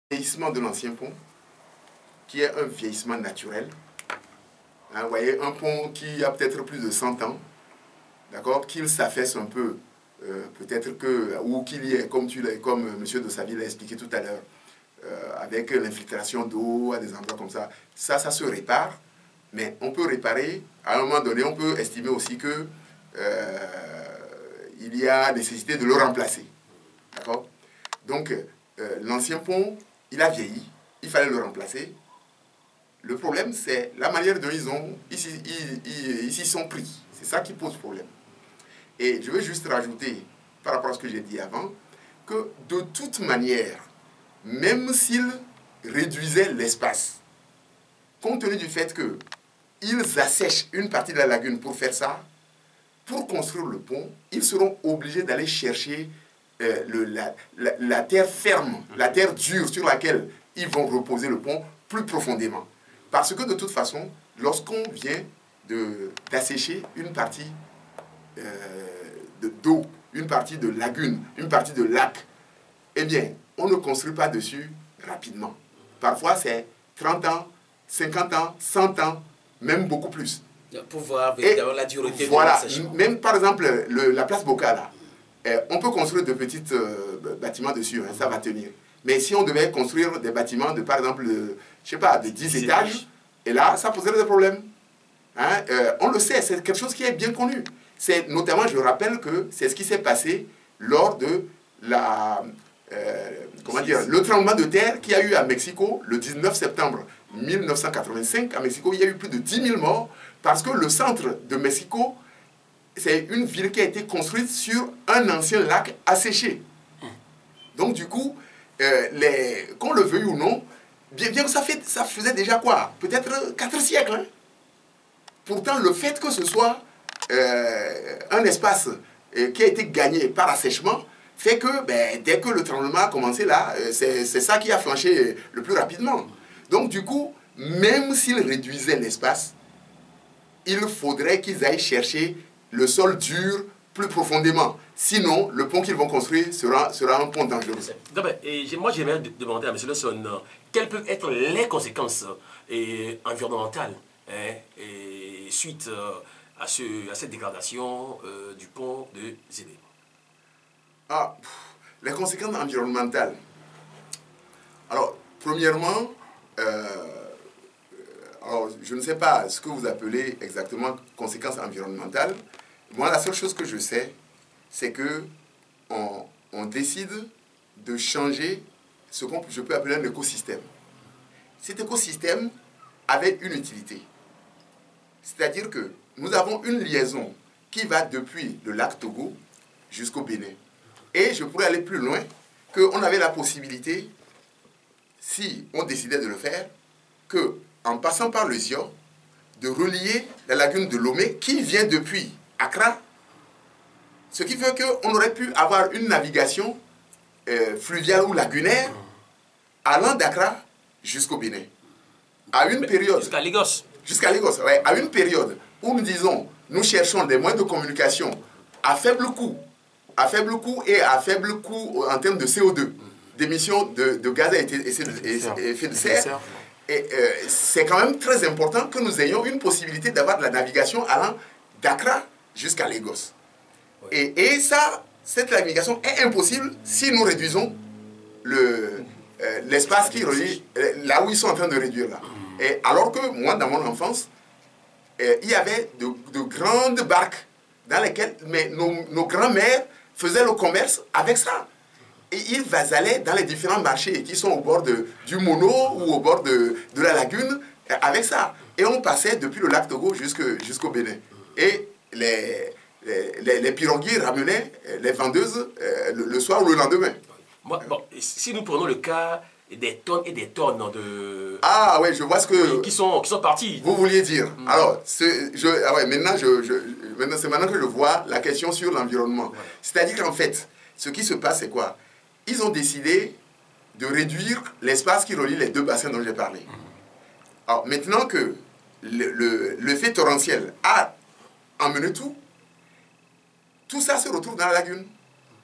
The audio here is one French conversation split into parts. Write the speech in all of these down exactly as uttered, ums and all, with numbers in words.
vieillissement de l'ancien pont, qui est un vieillissement naturel. Hein, vous voyez, un pont qui a peut-être plus de cent ans, d'accord, qu'il s'affaisse un peu, euh, peut-être que, ou qu'il y ait, comme, tu comme M. de Saville l'a expliqué tout à l'heure, euh, avec l'infiltration d'eau à des endroits comme ça, ça, ça se répare, mais on peut réparer, à un moment donné, on peut estimer aussi que euh, il y a nécessité de le remplacer, d'accord. Donc, euh, l'ancien pont, il a vieilli, il fallait le remplacer. Le problème, c'est la manière dont ils ont, ils, ils, ils, ils s'y sont pris. C'est ça qui pose problème. Et je veux juste rajouter, par rapport à ce que j'ai dit avant, que de toute manière, même s'ils réduisaient l'espace, compte tenu du fait qu'ils assèchent une partie de la lagune pour faire ça, pour construire le pont, ils seront obligés d'aller chercher euh, le, la, la, la terre ferme, la terre dure sur laquelle ils vont reposer le pont plus profondément. Parce que de toute façon, lorsqu'on vient d'assécher une partie euh, d'eau, une partie de lagune, une partie de lac, eh bien, on ne construit pas dessus rapidement. Parfois, c'est trente ans, cinquante ans, cent ans, même beaucoup plus. Pour voir Et la durée voilà, de même par exemple, le, la place Boca, là, eh, on peut construire de petits euh, bâtiments dessus, hein, ça va tenir. Mais si on devait construire des bâtiments de, par exemple, de, je sais pas, de dix étages, et là, ça poserait des problèmes. Hein? Euh, on le sait, c'est quelque chose qui est bien connu. C'est notamment, je rappelle que c'est ce qui s'est passé lors de la, euh, comment dire, le tremblement de terre qu'il y a eu à Mexico le dix-neuf septembre mille neuf cent quatre-vingt-cinq. À Mexico, il y a eu plus de dix mille morts parce que le centre de Mexico, c'est une ville qui a été construite sur un ancien lac asséché. Donc, du coup, euh, les, qu'on le veuille ou non, bien, bien que ça, fait, ça faisait déjà quoi? Peut-être quatre siècles. Hein? Pourtant, le fait que ce soit euh, un espace euh, qui a été gagné par assèchement fait que ben, dès que le tremblement a commencé là, euh, c'est ça qui a flanché le plus rapidement. Donc du coup, même s'ils réduisaient l'espace, il faudrait qu'ils aillent chercher le sol dur plus profondément. Sinon, le pont qu'ils vont construire sera, sera un pont dangereux. Et moi, j'aimerais demander à M. Lawson, quelles peuvent être les conséquences et, environnementales hein, et suite euh, à, ce, à cette dégradation euh, du pont de Zébé? Ah, pff, les conséquences environnementales. Alors, premièrement, euh, alors, je ne sais pas ce que vous appelez exactement conséquences environnementales. Moi, la seule chose que je sais, c'est que on, on décide de changer ce que je peux appeler un écosystème. Cet écosystème avait une utilité. C'est-à-dire que nous avons une liaison qui va depuis le lac Togo jusqu'au Bénin. Et je pourrais aller plus loin, qu'on avait la possibilité, si on décidait de le faire, que en passant par le Zion, de relier la lagune de Lomé qui vient depuis Accra, ce qui fait qu'on aurait pu avoir une navigation euh, fluviale ou lagunaire allant d'Accra jusqu'au Bénin. À une période... Jusqu'à Lagos. Jusqu'à Lagos, ouais. À une période où nous disons, nous cherchons des moyens de communication à faible coût, à faible coût et à faible coût en termes de C O deux, d'émissions de, de gaz à effet de serre. Et euh, c'est quand même très important que nous ayons une possibilité d'avoir de la navigation allant d'Accra jusqu'à Lagos. Oui. Et, et ça, cette navigation est impossible si nous réduisons le, euh, l'espace qui relie, euh, là où ils sont en train de réduire là. Et alors que moi, dans mon enfance, euh, il y avait de, de grandes barques dans lesquelles mais nos, nos grands-mères faisaient le commerce avec ça. Et ils allaient dans les différents marchés qui sont au bord de, du Mono ou au bord de, de la lagune avec ça. Et on passait depuis le lac Togo jusqu'au Bénin. Et les, les, les piroguiers ramenaient les vendeuses euh, le, le soir ou le lendemain. Bon, bon, si nous prenons le cas des tonnes et des tonnes de... Ah ouais, je vois ce que... Qui sont, qui sont partis. Vous vouliez dire. Mm. Alors, je, ah ouais, maintenant, je, je, maintenant c'est maintenant que je vois la question sur l'environnement. Ouais. C'est-à-dire qu'en fait, ce qui se passe, c'est quoi? Ils ont décidé de réduire l'espace qui relie les deux bassins dont j'ai parlé. Alors, maintenant que le, le, le fait torrentiel a emmené tout, tout ça se retrouve dans la lagune.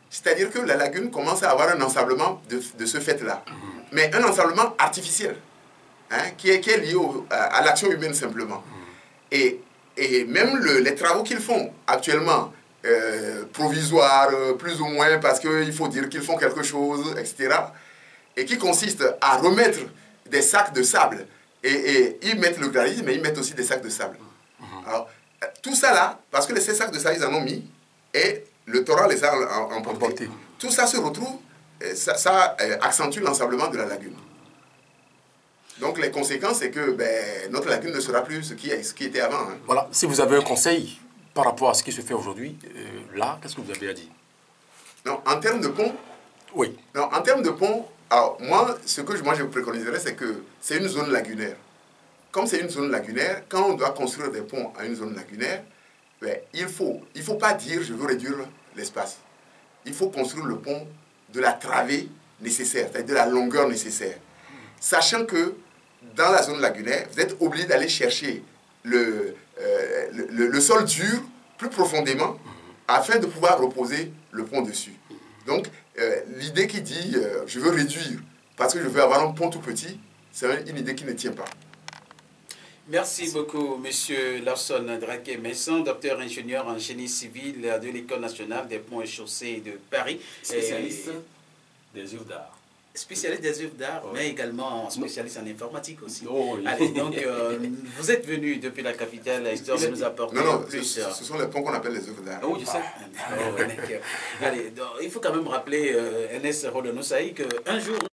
C'est-à-dire que la lagune commence à avoir un ensablement de, de ce fait-là. Mmh. Mais un ensablement artificiel, hein, qui, est, qui est lié au, à, à l'action humaine simplement. Mmh. Et, et même le, les travaux qu'ils font actuellement, euh, provisoires, plus ou moins, parce qu'il faut dire qu'ils font quelque chose, et cetera, et qui consistent à remettre des sacs de sable, et, et ils mettent le granit, mais ils mettent aussi des sacs de sable. Mmh. Alors, tout ça là, parce que ces sacs de sable, ils en ont mis, et le torrent les a emportés. Tout ça se retrouve, ça, ça accentue l'ensablement de la lagune. Donc les conséquences, c'est que ben, notre lagune ne sera plus ce qui, est, ce qui était avant. Hein. Voilà, si vous avez un conseil par rapport à ce qui se fait aujourd'hui, euh, là, qu'est-ce que vous avez à dire? Non, en termes de pont, oui. Non, en termes de pont, alors moi, ce que moi, je vous préconiserais, c'est que c'est une zone lagunaire. Comme c'est une zone lagunaire, quand on doit construire des ponts à une zone lagunaire, ben, il ne faut, il faut pas dire je veux réduire l'espace. Il faut construire le pont de la travée nécessaire, c'est-à-dire de la longueur nécessaire. Sachant que dans la zone lagunaire, vous êtes obligé d'aller chercher le, euh, le, le, le sol dur plus profondément afin de pouvoir reposer le pont dessus. Donc, euh, l'idée qui dit euh, je veux réduire parce que je veux avoir un pont tout petit, c'est une idée qui ne tient pas. Merci beaucoup, M. Larson Draquet-Messon, docteur ingénieur en génie civil de l'École nationale des ponts et chaussées de Paris. Spécialiste et... des œuvres d'art. Spécialiste des œuvres d'art, oui. Mais également spécialiste en informatique aussi. Oh, oui. Allez, donc, euh, vous êtes venu depuis la capitale, histoire de nous apporter non, non, plus. Ce, ce sont les ponts qu'on appelle les œuvres d'art. Oh, je sais. Oh, allez, donc, il faut quand même rappeler, euh, Ernest Rodonousaï, qu'un jour...